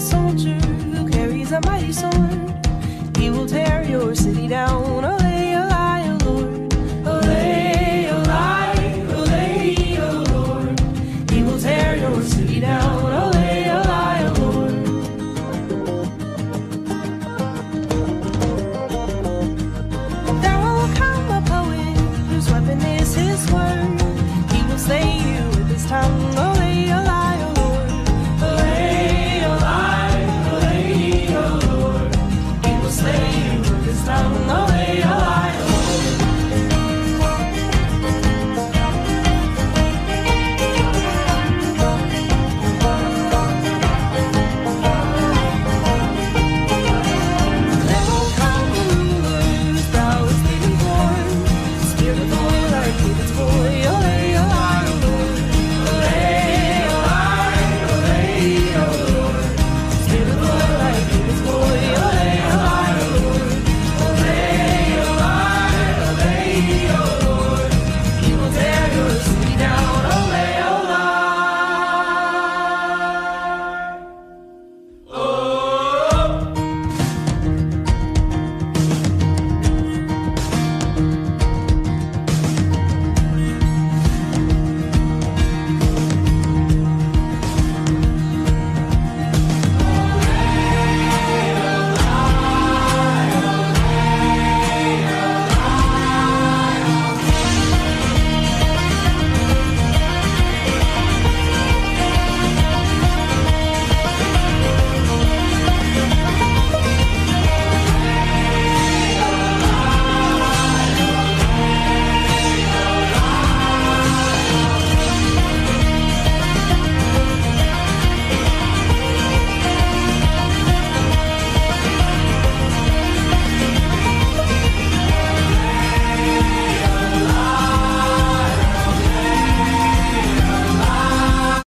soldier who carries a mighty sword. He will tear your city down. Olay, olay, O Lord. Olay, olay, olay, O Lord. He will tear your city down. Olay,